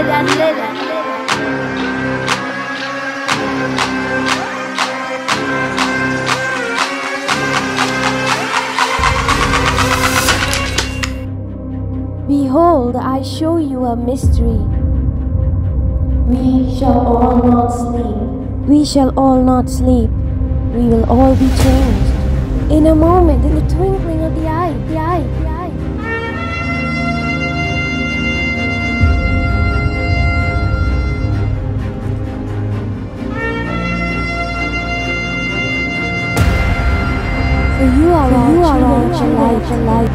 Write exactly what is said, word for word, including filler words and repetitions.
Behold, I show you a mystery. We shall all not sleep. We shall all not sleep. We will all be changed. In a moment, in the twinkling of the eye, the eye, the eye. For you are, For you are our light, light.